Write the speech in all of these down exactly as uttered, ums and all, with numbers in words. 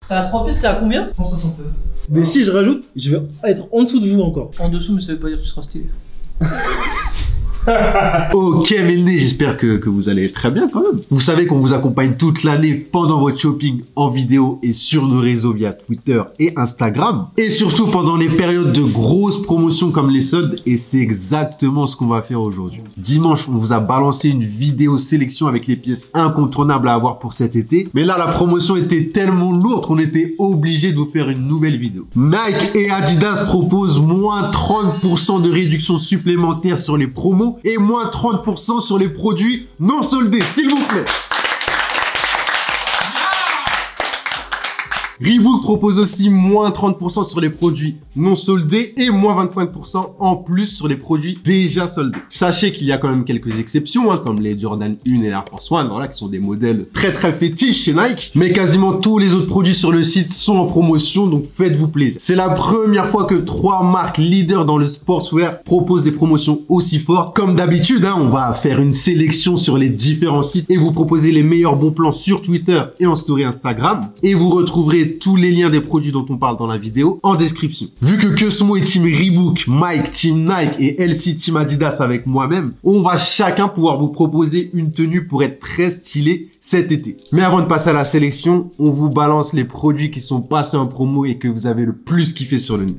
T'as trois pièces, c'est à combien? cent soixante-seize. Mais si je rajoute, je vais être en dessous de vous encore. En dessous, mais ça veut pas dire que tu seras stylé. Ok Melné, j'espère que, que vous allez très bien quand même. Vous savez qu'on vous accompagne toute l'année pendant votre shopping en vidéo et sur nos réseaux via Twitter et Instagram. Et surtout pendant les périodes de grosses promotions comme les soldes. Et c'est exactement ce qu'on va faire aujourd'hui. Dimanche, on vous a balancé une vidéo sélection avec les pièces incontournables à avoir pour cet été. Mais là, la promotion était tellement lourde qu'on était obligé de vous faire une nouvelle vidéo. Nike et Adidas proposent moins trente pour cent de réduction supplémentaire sur les promos et moins trente pour cent sur les produits non soldés, s'il vous plaît. Reebok propose aussi moins trente pour cent sur les produits non soldés et moins vingt-cinq pour cent en plus sur les produits déjà soldés. Sachez qu'il y a quand même quelques exceptions, hein, comme les Jordan un et l'Air Force One, voilà, qui sont des modèles très très fétiches chez Nike. Mais quasiment tous les autres produits sur le site sont en promotion, donc faites-vous plaisir. C'est la première fois que trois marques leaders dans le sportswear proposent des promotions aussi fortes. Comme d'habitude, hein, on va faire une sélection sur les différents sites et vous proposer les meilleurs bons plans sur Twitter et en story Instagram. Et vous retrouverez tous les liens des produits dont on parle dans la vidéo en description. Vu que Cosmo est team Reebok, Mike team Nike et L C team Adidas avec moi-même, on va chacun pouvoir vous proposer une tenue pour être très stylé cet été. Mais avant de passer à la sélection, on vous balance les produits qui sont passés en promo et que vous avez le plus kiffé sur le net.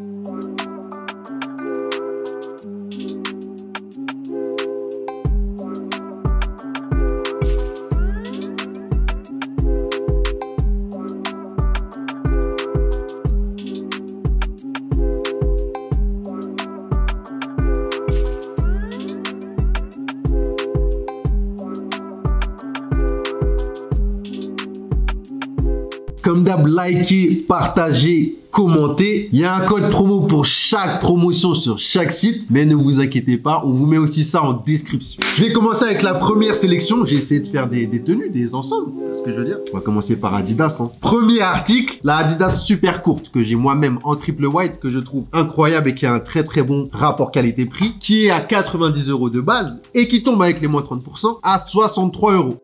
Comme d'hab, likez, partagez, commentez. Il y a un code promo pour chaque promotion sur chaque site, mais ne vous inquiétez pas, on vous met aussi ça en description. Je vais commencer avec la première sélection. J'ai essayé de faire des, des tenues, des ensembles, c'est ce que je veux dire. On va commencer par Adidas. Hein. Premier article, la Adidas super courte que j'ai moi-même en triple white, que je trouve incroyable et qui a un très très bon rapport qualité-prix, qui est à quatre-vingt-dix euros de base et qui tombe avec les moins trente pour cent à soixante-trois euros.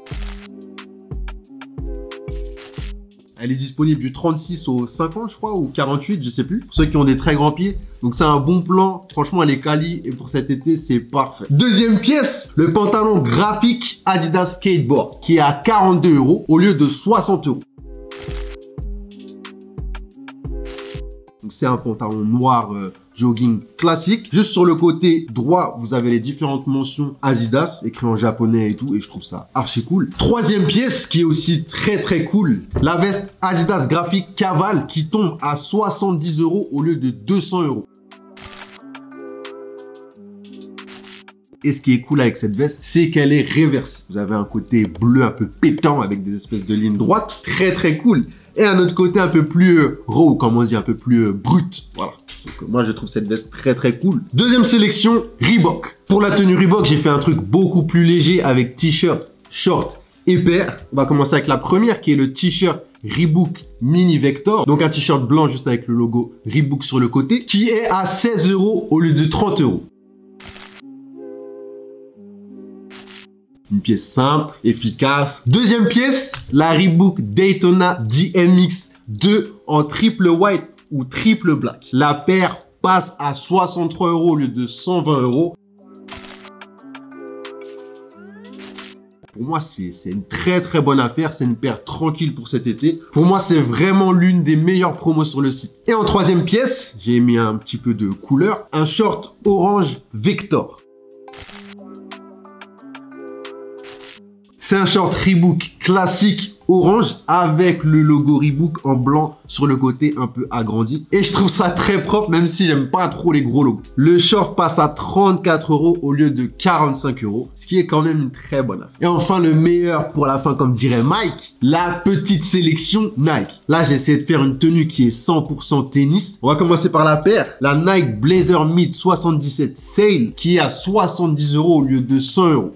Elle est disponible du trente-six au cinquante, je crois, ou quarante-huit, je sais plus. Pour ceux qui ont des très grands pieds. Donc, c'est un bon plan. Franchement, elle est quali. Et pour cet été, c'est parfait. Deuxième pièce, le pantalon graphique Adidas Skateboard, qui est à quarante-deux euros au lieu de soixante euros. Donc, c'est un pantalon noir euh, jogging classique. Juste sur le côté droit, vous avez les différentes mentions Adidas, écrit en japonais et tout, et je trouve ça archi cool. Troisième pièce, qui est aussi très très cool, la veste Adidas graphique Caval, qui tombe à soixante-dix euros au lieu de deux cents euros. Et ce qui est cool avec cette veste, c'est qu'elle est réversible. Vous avez un côté bleu un peu pétant avec des espèces de lignes droites, très très cool. Et un autre côté un peu plus euh, raw, comme on dit, un peu plus euh, brut. Voilà. Donc, euh, moi, je trouve cette veste très très cool. Deuxième sélection, Reebok. Pour la tenue Reebok, j'ai fait un truc beaucoup plus léger avec t-shirt, short et paire. On va commencer avec la première qui est le t-shirt Reebok Mini Vector. Donc un t-shirt blanc juste avec le logo Reebok sur le côté, qui est à seize euros au lieu de trente euros. Une pièce simple, efficace. Deuxième pièce, la Reebok Daytona D M X deux en triple white ou triple black. La paire passe à soixante-trois euros au lieu de cent vingt euros. Pour moi, c'est une très très bonne affaire. C'est une paire tranquille pour cet été. Pour moi, c'est vraiment l'une des meilleures promos sur le site. Et en troisième pièce, j'ai mis un petit peu de couleur. Un short orange Vector. C'est un short Reebok classique orange avec le logo Reebok en blanc sur le côté un peu agrandi. Et je trouve ça très propre même si j'aime pas trop les gros logos. Le short passe à trente-quatre euros au lieu de quarante-cinq euros, ce qui est quand même une très bonne affaire. Et enfin le meilleur pour la fin comme dirait Mike, la petite sélection Nike. Là j'ai essayé de faire une tenue qui est cent pour cent tennis. On va commencer par la paire, la Nike Blazer Mid soixante-dix-sept Sail qui est à soixante-dix euros au lieu de cent euros.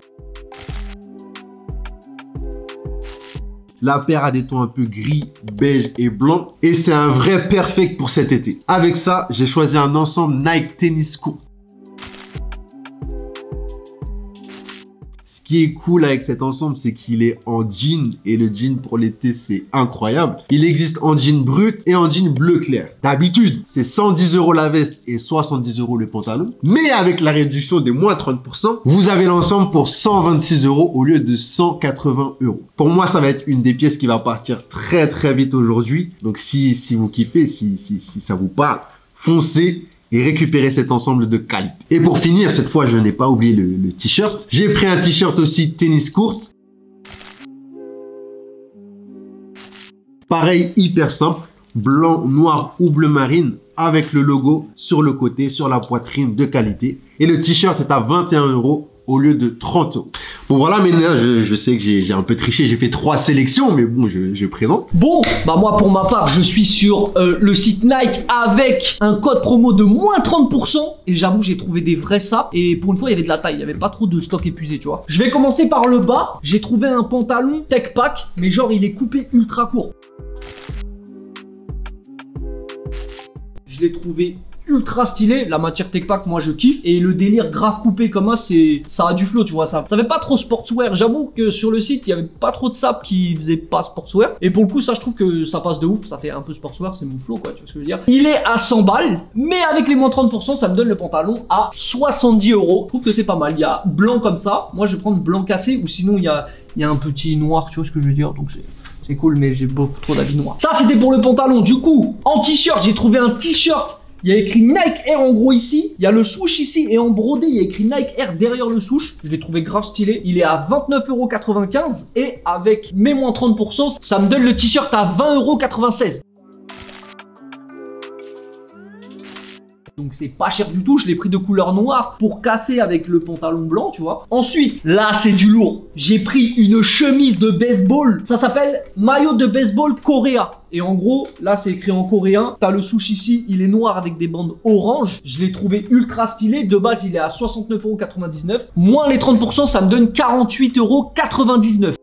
La paire a des tons un peu gris, beige et blanc. Et c'est un vrai perfect pour cet été. Avec ça, j'ai choisi un ensemble Nike Tennis Court. Ce qui est cool avec cet ensemble, c'est qu'il est en jean et le jean pour l'été, c'est incroyable. Il existe en jean brut et en jean bleu clair. D'habitude, c'est cent dix euros la veste et soixante-dix euros le pantalon. Mais avec la réduction des moins trente pour cent, vous avez l'ensemble pour cent vingt-six euros au lieu de cent quatre-vingts euros. Pour moi, ça va être une des pièces qui va partir très très vite aujourd'hui. Donc si, si vous kiffez, si, si, si ça vous parle, foncez et récupérez cet ensemble de qualité. Et pour finir, cette fois, je n'ai pas oublié le, le t-shirt. J'ai pris un t-shirt aussi tennis court. Pareil, hyper simple. Blanc, noir ou bleu marine avec le logo sur le côté, sur la poitrine de qualité. Et le t-shirt est à vingt et un euros au lieu de trente euros. Bon voilà, maintenant je, je sais que j'ai un peu triché, j'ai fait trois sélections, mais bon, je, je présente. Bon, bah moi pour ma part, je suis sur euh, le site Nike avec un code promo de moins trente pour cent. Et j'avoue, j'ai trouvé des vrais sapes. Et pour une fois, il y avait de la taille, il n'y avait pas trop de stock épuisé, tu vois. Je vais commencer par le bas. J'ai trouvé un pantalon Tech Pack, mais genre il est coupé ultra court. Je l'ai trouvé ultra stylé, la matière Tech Pack, moi je kiffe, et le délire grave coupé comme ça, c'est ça a du flow, tu vois, ça ça fait pas trop sportswear. J'avoue que sur le site il y avait pas trop de sapes qui faisaient pas sportswear, et pour le coup ça je trouve que ça passe de ouf, ça fait un peu sportswear, c'est mon flow quoi, tu vois ce que je veux dire. Il est à cent balles, mais avec les moins trente pour cent ça me donne le pantalon à soixante-dix euros. Je trouve que c'est pas mal. Il y a blanc comme ça, moi je vais prendre blanc cassé, ou sinon il y a, il y a un petit noir, tu vois ce que je veux dire, donc c'est c'est cool, mais j'ai beaucoup trop d'habits noirs. Ça c'était pour le pantalon. Du coup en t-shirt, j'ai trouvé un t-shirt. Il y a écrit Nike Air en gros ici, il y a le swoosh ici, et en brodé il y a écrit Nike Air derrière le swoosh. Je l'ai trouvé grave stylé, il est à vingt-neuf euros quatre-vingt-quinze, et avec mes moins trente pour cent, ça me donne le t-shirt à vingt euros quatre-vingt-seize. Donc c'est pas cher du tout, je l'ai pris de couleur noire pour casser avec le pantalon blanc, tu vois. Ensuite, là c'est du lourd. J'ai pris une chemise de baseball, ça s'appelle maillot de baseball Coréa. Et en gros, là c'est écrit en coréen. T'as le swoosh ici, il est noir avec des bandes orange. Je l'ai trouvé ultra stylé. De base, il est à soixante-neuf euros quatre-vingt-dix-neuf. Moins les trente pour cent, ça me donne quarante-huit euros quatre-vingt-dix-neuf.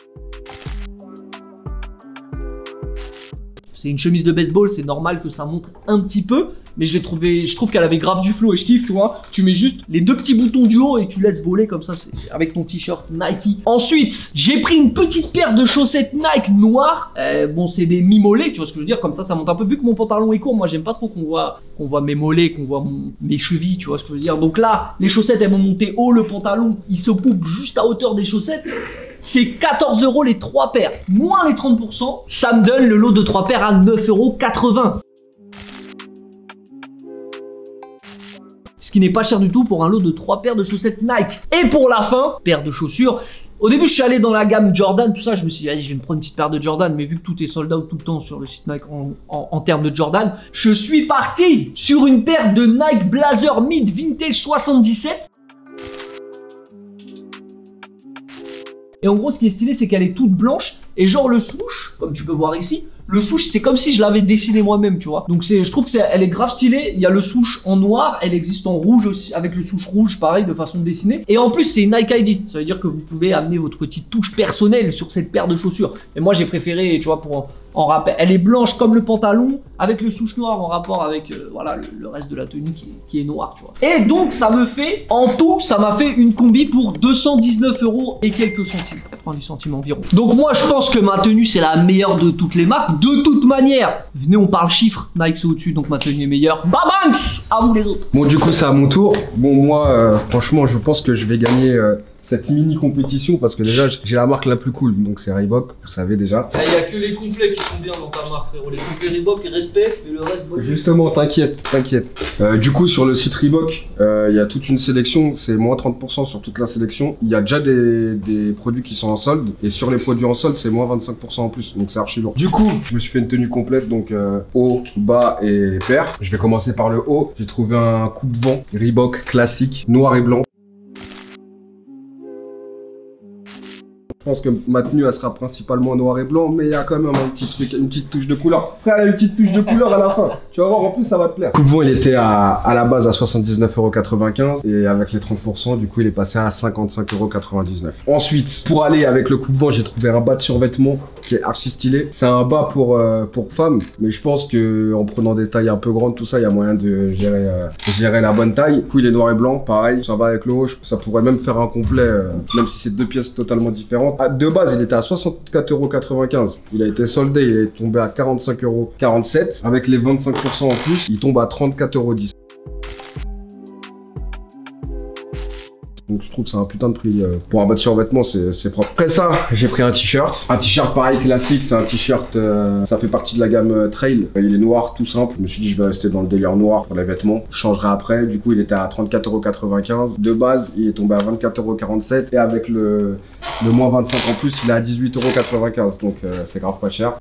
C'est une chemise de baseball, c'est normal que ça monte un petit peu. Mais je l'ai trouvé, je trouve qu'elle avait grave du flow et je kiffe, tu vois. Tu mets juste les deux petits boutons du haut et tu laisses voler comme ça, c'est avec ton t-shirt Nike. Ensuite, j'ai pris une petite paire de chaussettes Nike noires. Euh, bon, c'est des mi-mollets, tu vois ce que je veux dire. Comme ça, ça monte un peu. Vu que mon pantalon est court, moi, j'aime pas trop qu'on voit, qu'on voit mes mollets, qu'on voit mon, mes chevilles, tu vois ce que je veux dire. Donc là, les chaussettes, elles vont monter haut. Le pantalon, il se coupe juste à hauteur des chaussettes. C'est quatorze euros les trois paires. Moins les trente pour cent, ça me donne le lot de trois paires à neuf euros quatre-vingts. Ce qui n'est pas cher du tout pour un lot de trois paires de chaussettes Nike. Et pour la fin, paire de chaussures. Au début, je suis allé dans la gamme Jordan, tout ça. Je me suis dit, vas-y, je vais me prendre une petite paire de Jordan. Mais vu que tout est sold out tout le temps sur le site Nike en, en, en termes de Jordan, je suis parti sur une paire de Nike Blazer Mid Vintage soixante-dix-sept. Et en gros, ce qui est stylé, c'est qu'elle est toute blanche. Et genre le swoosh, comme tu peux voir ici, le swoosh, c'est comme si je l'avais dessiné moi-même, tu vois. Donc c'est, je trouve que c'est, elle est grave stylée. Il y a le swoosh en noir, elle existe en rouge aussi, avec le swoosh rouge, pareil, de façon dessinée. Et en plus, c'est une Nike I D. Ça veut dire que vous pouvez amener votre petite touche personnelle sur cette paire de chaussures. Et moi, j'ai préféré, tu vois, pour en rappel. Elle est blanche comme le pantalon, avec le swoosh noir en rapport avec, euh, voilà, le, le reste de la tenue qui, qui est noir, tu vois. Et donc, ça me fait, en tout, ça m'a fait une combi pour deux cent dix-neuf euros et quelques centimes. quatre-vingt-dix centimes environ. Donc moi, je pense que ma tenue, c'est la meilleure de toutes les marques. De toute manière, venez, on parle chiffres. Nike, c'est au-dessus, donc ma tenue est meilleure. Babanks, à vous les autres. Bon, du coup, c'est à mon tour. Bon, moi, euh, franchement, je pense que je vais gagner euh, cette mini compétition parce que déjà, j'ai la marque la plus cool. Donc, c'est Reebok, vous savez déjà. Il n'y a que les complets qui sont bien dans ta marque, frérot. Les complets Reebok, respect, et le reste, bon. Justement, t'inquiète, t'inquiète. Euh, du coup, sur le site Reebok, il euh, y a toute une sélection. C'est moins trente pour cent sur toute la sélection. Il y a déjà des, des produits qui sont en solde. Et sur les produits en solde, c'est moins vingt-cinq pour cent en plus. Donc, c'est archi lourd. Du coup, je me suis fait une tenue complète. Donc, euh, haut, bas et paire. Je vais commencer par le haut. J'ai trouvé un coupe-vent Reebok classique, noir et blanc. Je pense que ma tenue, elle sera principalement noir et blanc, mais il y a quand même un petit truc, une petite touche de couleur. Frère, il y a une petite touche de couleur à la fin. Tu vas voir, en plus, ça va te plaire. Coupe-vent, il était à, à la base à soixante-dix-neuf euros quatre-vingt-quinze et avec les trente pour cent, du coup, il est passé à cinquante-cinq euros quatre-vingt-dix-neuf. Ensuite, pour aller avec le coupe-vent, j'ai trouvé un bas de survêtement qui est archi stylé. C'est un bas pour, euh, pour femmes, mais je pense que en prenant des tailles un peu grandes, tout ça, il y a moyen de gérer, euh, gérer la bonne taille. Du coup, il est noir et blanc, pareil, ça va avec le haut. Ça pourrait même faire un complet, euh, même si c'est deux pièces totalement différentes. Ah, de base, il était à soixante-quatre euros quatre-vingt-quinze. Il a été soldé, il est tombé à quarante-cinq euros quarante-sept. Avec les vingt-cinq pour cent en plus, il tombe à trente-quatre euros dix. Donc je trouve que c'est un putain de prix. Euh, pour un bas de survêtement, c'est propre. Après ça, j'ai pris un t-shirt. Un t-shirt pareil classique, c'est un t-shirt, euh, ça fait partie de la gamme euh, Trail. Il est noir, tout simple. Je me suis dit, je vais rester dans le délire noir pour les vêtements. Je changerai après. Du coup, il était à trente-quatre euros quatre-vingt-quinze. De base, il est tombé à vingt-quatre euros quarante-sept. Et avec le, le moins vingt-cinq en plus, il est à dix-huit euros quatre-vingt-quinze. Donc euh, c'est grave pas cher.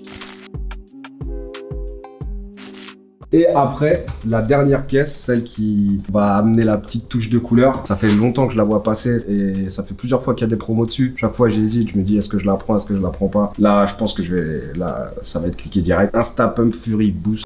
Et après, la dernière pièce, celle qui va amener la petite touche de couleur. Ça fait longtemps que je la vois passer et ça fait plusieurs fois qu'il y a des promos dessus. Chaque fois, j'hésite, je me dis est-ce que je la prends, est-ce que je la prends pas. Là, je pense que je vais, là, ça va être cliqué direct. Insta Pump Fury Boost.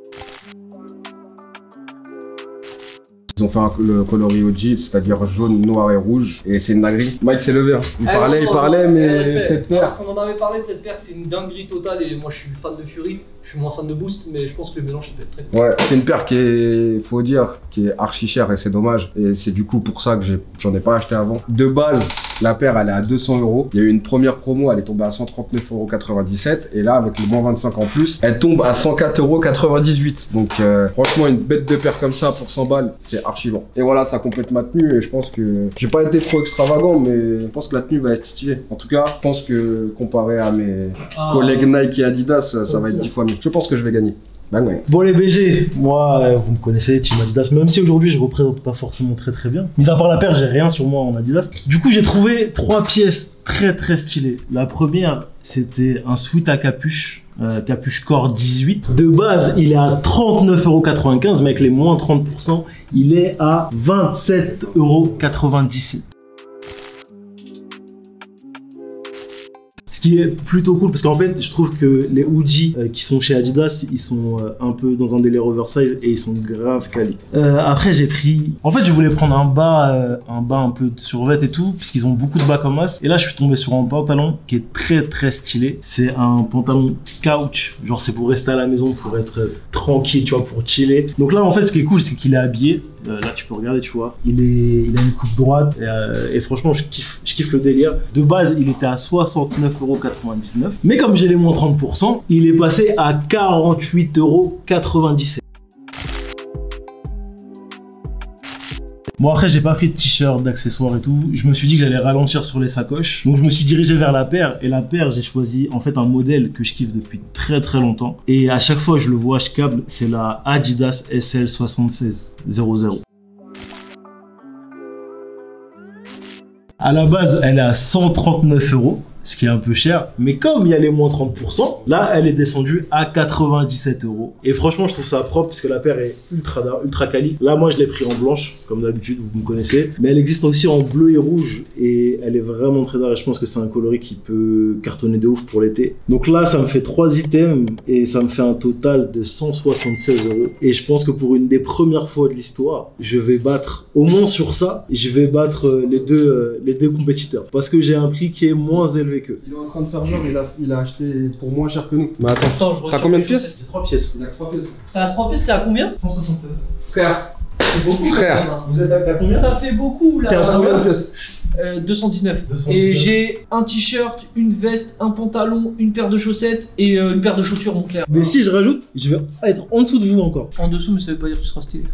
Ils ont fait un, le coloris O G, c'est-à-dire jaune, noir et rouge, et c'est une dinguerie. Mike s'est levé, hein. Il eh parlait, non, il parlait, non, mais respect. cette paire. Parce qu'on en avait parlé de cette paire, c'est une dinguerie totale et moi je suis fan de Fury, je suis moins fan de Boost, mais je pense que le mélange il peut être très cool. Ouais, c'est une paire qui est, faut dire, qui est archi chère et c'est dommage. Et c'est du coup pour ça que j'en ai, ai pas acheté avant. De base, la paire elle est à deux cents euros. Il y a eu une première promo, elle est tombée à cent trente-neuf euros quatre-vingt-dix-sept. Et là, avec le moins vingt-cinq en plus, elle tombe à cent quatre euros quatre-vingt-dix-huit. Donc euh, franchement, une bête de paire comme ça pour cent balles, c'est archi bon. Et voilà, ça complète ma tenue et je pense que j'ai pas été trop extravagant, mais je pense que la tenue va être stylée. En tout cas, je pense que comparé à mes Ah, collègues Nike et Adidas, ça va être dix fois mieux. Je pense que je vais gagner. Bang bang. Bon les B G, moi euh, vous me connaissez, Team Adidas, même si aujourd'hui je représente pas forcément très très bien. Mis à part la paire, j'ai rien sur moi en Adidas. Du coup j'ai trouvé trois pièces très très stylées. La première, c'était un sweat à capuche, euh, capuche Core dix-huit. De base, il est à trente-neuf euros quatre-vingt-quinze, mais avec les moins trente pour cent, il est à vingt-sept euros quatre-vingt-dix-sept. Qui est plutôt cool parce qu'en fait je trouve que les hoodies euh, qui sont chez Adidas ils sont euh, un peu dans un délire oversize et ils sont grave quali. Euh, après j'ai pris, en fait je voulais prendre un bas euh, un bas un peu de survêt et tout parce qu'ils ont beaucoup de bas comme as et là je suis tombé sur un pantalon qui est très très stylé. C'est un pantalon couch, genre c'est pour rester à la maison, pour être euh, tranquille, tu vois, pour chiller. Donc là en fait ce qui est cool c'est qu'il est habillé. Euh, là tu peux regarder, tu vois, il est il a une coupe droite et, euh, et franchement je kiffe je kiffe le délire. De base il était à soixante-neuf euros quatre-vingt-dix-neuf, mais comme j'ai les moins trente pour cent, il est passé à quarante-huit euros quatre-vingt-dix-sept. Bon après j'ai pas pris de t-shirt, d'accessoires et tout, je me suis dit que j'allais ralentir sur les sacoches, donc je me suis dirigé vers la paire, et la paire j'ai choisi en fait un modèle que je kiffe depuis très très longtemps, et à chaque fois je le vois, je câble, c'est la Adidas S L soixante-seize zéro zéro. À la base elle est à cent trente-neuf euros, ce qui est un peu cher, mais comme il y a les moins trente pour cent, là elle est descendue à quatre-vingt-dix-sept euros. Et franchement je trouve ça propre parce que la paire est ultra ultra quali. Là moi je l'ai pris en blanche, comme d'habitude, vous me connaissez, mais elle existe aussi en bleu et rouge et elle est vraiment très rare et je pense que c'est un coloris qui peut cartonner de ouf pour l'été. Donc là ça me fait trois items et ça me fait un total de cent soixante-seize euros. Et je pense que pour une des premières fois de l'histoire, je vais battre, au moins sur ça, je vais battre les deux, les deux compétiteurs parce que j'ai un prix qui est moins élevé que. Il est en train de faire genre, il a, il a acheté pour moins cher que nous. Mais attends, Attends, je t'as retire combien de mes pièces? chaussettes. J'ai trois pièces. Il a trois pièces. T'as trois pièces, c'est à combien? cent soixante-seize. Frère, C'est beaucoup. Frère. quand même, hein. Vous êtes à combien? Ça fait beaucoup T'es à là. combien de pièces? Euh, deux cent dix-neuf. deux cent dix-neuf. Et j'ai un t-shirt, une veste, un pantalon, une paire de chaussettes et euh, une paire de chaussures, mon frère. Mais si je rajoute, je vais être en dessous de vous encore. En dessous, mais ça veut pas dire que tu seras stylé.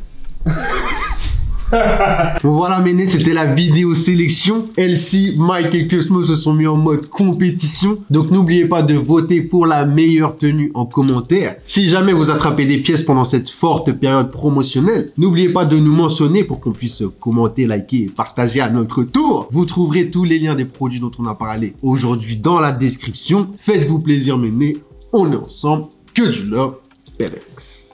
Bon voilà Méné, c'était la vidéo sélection. Elsie, Mike et Cosmo se sont mis en mode compétition. Donc n'oubliez pas de voter pour la meilleure tenue en commentaire. Si jamais vous attrapez des pièces pendant cette forte période promotionnelle, n'oubliez pas de nous mentionner pour qu'on puisse commenter, liker et partager à notre tour. Vous trouverez tous les liens des produits dont on a parlé aujourd'hui dans la description. Faites-vous plaisir Méné, on est ensemble. Que du love, P L X.